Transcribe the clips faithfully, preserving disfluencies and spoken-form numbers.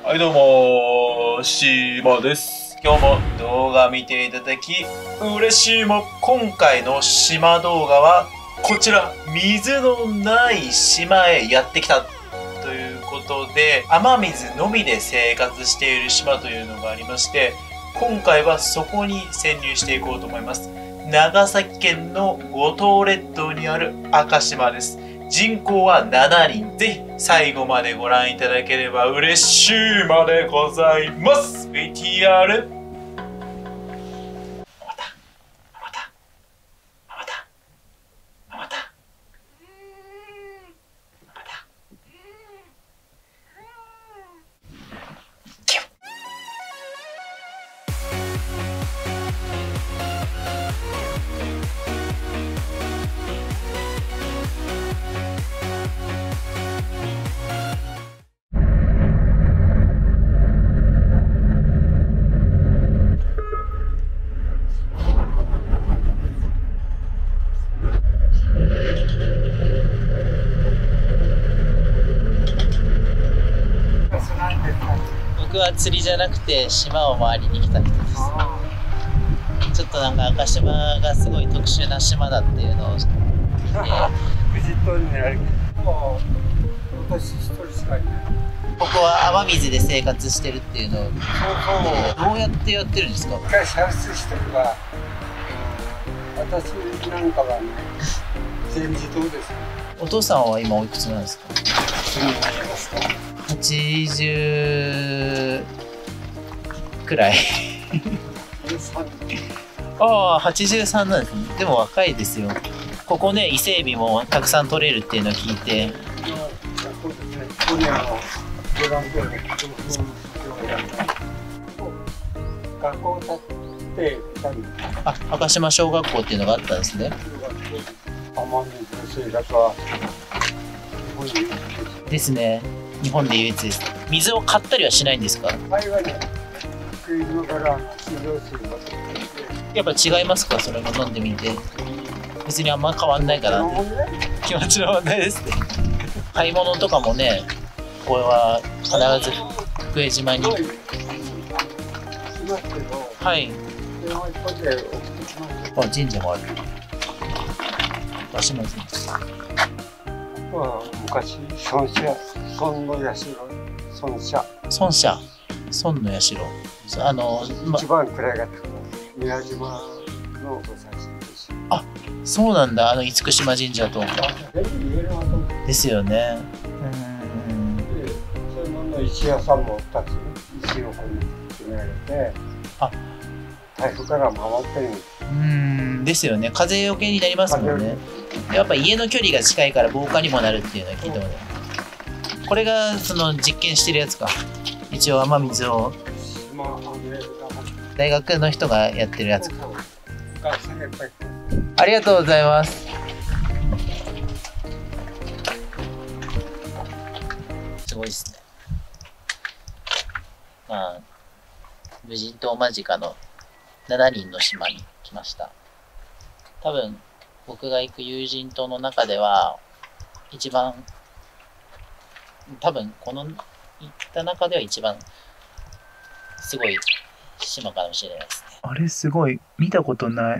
はいどうも、しまです。今日も動画見ていただき嬉しいも。今回の島動画はこちら、水のない島へやってきたということで、雨水のみで生活している島というのがありまして、今回はそこに潜入していこうと思います。長崎県の五島列島にある赤島です。人口はしちにん。ぜひ最後までご覧いただければ嬉しいまでございます。ブイティーアール。また、また、また、また、また。キュッ。僕は釣りじゃなくて島を回りに来た人です。ちょっとなんか赤島がすごい特殊な島だっていうのを知って、 無事通りにあるけど、もう私一人しかいない。 ここは雨水で生活してるっていうのを、そうそう、どうやってやってるんですか？ 一回射出してるから、私なんかはね、全自動ですね。 お父さんは今おいくつなんですか？はちじゅうくらい。ああ、はちじゅうさんなんですね。でも若いですよ。ここね、伊勢海老もたくさん取れるっていうのを聞いて。 そうですね。ここにあのブランドの学校を建てたり。 あ、赤島小学校っていうのがあったんですね。 雨水の生活は日本で唯一ですね。日本で唯一です。水を買ったりはしないんですか？ 前はね、クイズのから水道水をやっぱ違いますか？それも飲んでみて。別にあんま変わんないかなって。気持ちの問題ですね。買い物とかもね、これは必ず福江島に。はい。あ、神社もある。足も神社。 昔孫社孫の社孫社孫社孫の社あの、 ま、一番位が高い宮島のご祭神です。 あ、そうなんだ。あの厳島神社とですよね。うん。 でその石屋さんもふたつ石をこに決められて、あ、台風から守ってる。 うんですよね。風よけになりますもんね。やっぱ家の距離が近いから防火にもなるっていうのは聞いたことある。これがその実験してるやつか。一応雨水を大学の人がやってるやつか。ありがとうございます。すごいですね。まあ無人島間近のしちにんの島に来ました。多分僕が行く有人島の中では一番、多分この行った中では一番すごい島かもしれないですね。あれすごい、見たことない。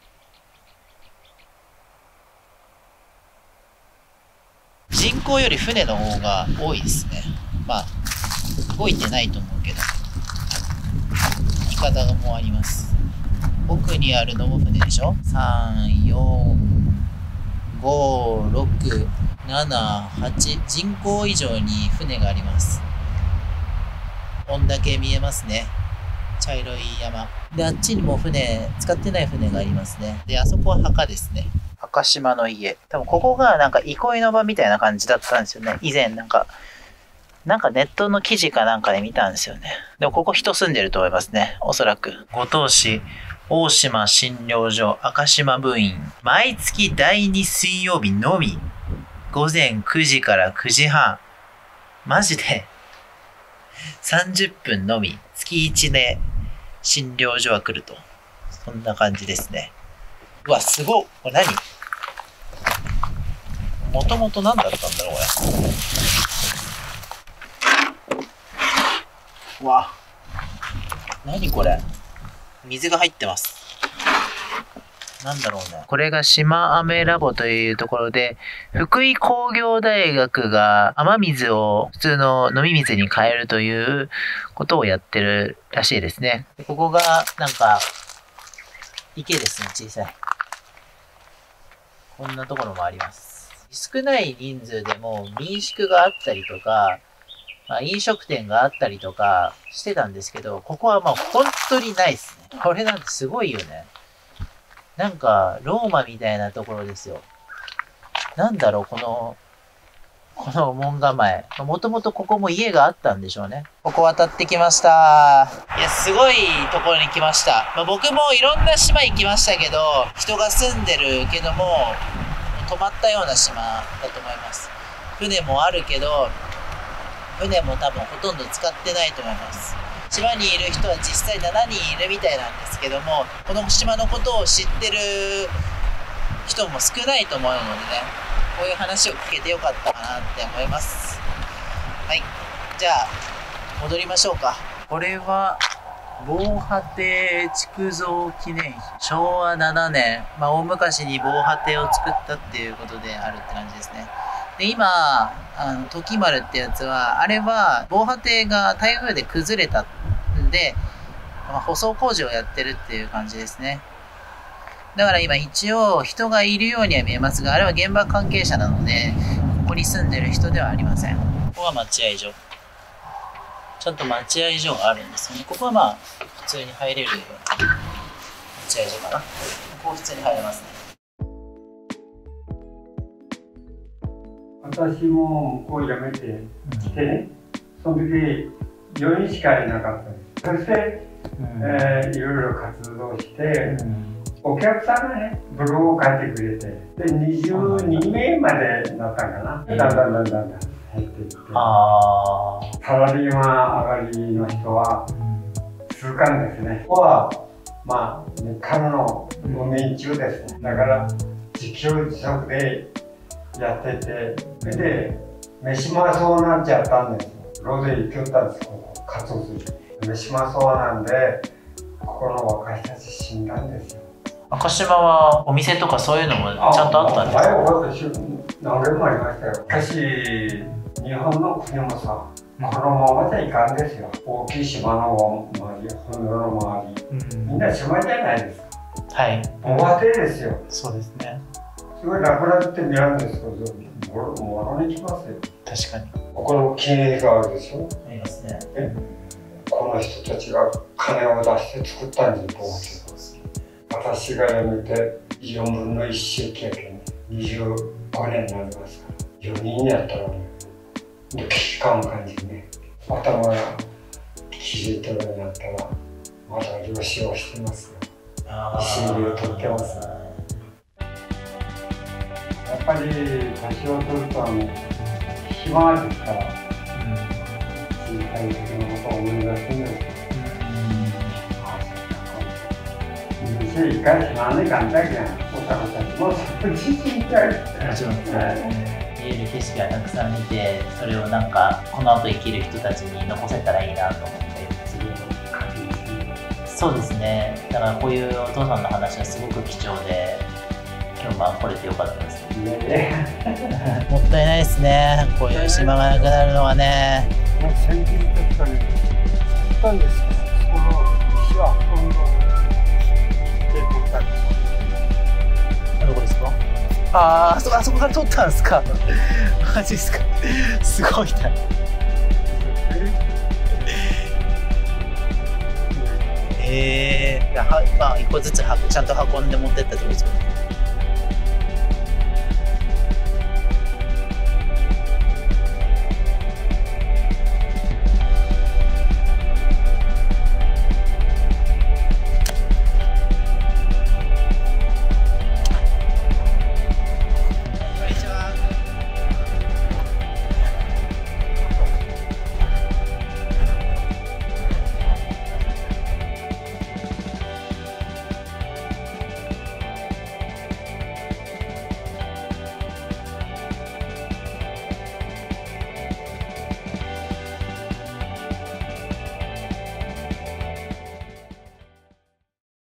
人口より船の方が多いですね。まあ動いてないと思うけど行き方もあります。奥にあるのも船でしょ。さん、よん、ご、ろく、なな、はち、人口以上に船があります。こんだけ見えますね。茶色い山。で、あっちにも船、使ってない船がありますね。で、あそこは墓ですね。赤島の家。多分ここがなんか憩いの場みたいな感じだったんですよね。以前なんか、なんかネットの記事かなんかで見たんですよね。でもここ人住んでると思いますね。おそらく。五島市大島診療所赤島分院。毎月だいに水曜日のみ。午前くじからくじはん。マジでさんじゅっぷんのみ。月いちで診療所は来ると。そんな感じですね。うわ、すごっ。これ何？もともと何だったんだろう、これ。 わ、何これ、水が入ってます。なんだろうね。これが島雨ラボというところで、福井工業大学が雨水を普通の飲み水に変えるということをやってるらしいですね。ここがなんか池ですね、小さい。こんなところもあります。少ない人数でも民宿があったりとか、まあ、飲食店があったりとかしてたんですけど、ここはまあ本当にないですね。これなんてすごいよね。なんか、ローマみたいなところですよ。なんだろう、この、この門構え。もともとここも家があったんでしょうね。ここ渡ってきました。いや、すごいところに来ました。まあ、僕もいろんな島行きましたけど、人が住んでるけども、泊まったような島だと思います。船もあるけど、船も多分ほとんど使ってないと思います。島にいる人は実際しちにんいるみたいなんですけども、この島のことを知ってる人も少ないと思うのでね、こういう話を聞けてよかったかなって思います。はい、じゃあ戻りましょうか。これは防波堤築造記念碑、しょうわななねん、まあ、大昔に防波堤を作ったっていうことであるって感じですね。で今あの時丸ってやつは、あれは防波堤が台風で崩れたんで、まあ、舗装工事をやってるっていう感じですね。だから今一応人がいるようには見えますが、あれは現場関係者なので、ここに住んでる人ではありません。ここは待合所。ちゃんと待合所があるんですよね。ここはまあ普通に入れるような待合所かな。ここ普通に入れますね。 私も向こう辞めてきてね、その時よにんしかいなかったです。そして、うん、えー、いろいろ活動して、うん、お客さんがね、ブログを書いてくれて、でにじゅうにめいまでなったんかな。だんだんだんだんだん減っていって、あサラリーマン上がりの人は数巻ですね。ここはまあ日韓の無名中ですね。だから自給自足でやってて、それで飯もそうなっちゃったんですよ。ロゼ行きよったんです、ここ活動する。飯もそうなんで、ここの若い人たち死んだんですよ。 赤島はお店とかそういうのもちゃんとあったんですか？ 前は私何軒もありましたよ。しかし日本の国もさ、このままじゃいかんですよ。大きい島の周り、本土の周り、うん、みんな島じゃないですか。はい。防波堤ですよ。そうですね。すごい楽なって見られるんですけど、もろに来ますよ。確かに。ここの記念があるでしょ。ありますね。え、この人たちが金を出して作ったんですよ、防波堤。私が辞めてよんぶんのいち周期やけんにじゅうごねんになりますから、よにんやったらね、危機感を感じね、頭が気づいてるようになったら、まだ漁師をしてますよ。石入れを取ってます。やっぱり年を取ると暇ですから、小さい時のことを思い出すんです。一回しまんねかんだけん、おさらたちもその自身からもちろんですね。見える景色がたくさん見て、それをなんかこの後生きる人たちに残せたらいいなと思って、それを確認する。そうですね。だからこういうお父さんの話はすごく貴重で、今日も来れてよかったです。ね、もったいないですね。こういう島がなくなるのはね。もう先日とかね、行ったんですけど、その石は今度。どこですか？ああ、そこ、あそこから撮ったんですか？マジですか？すごいな。ええー、はまあ一個ずつはちゃんと運んで持ってったってことですか？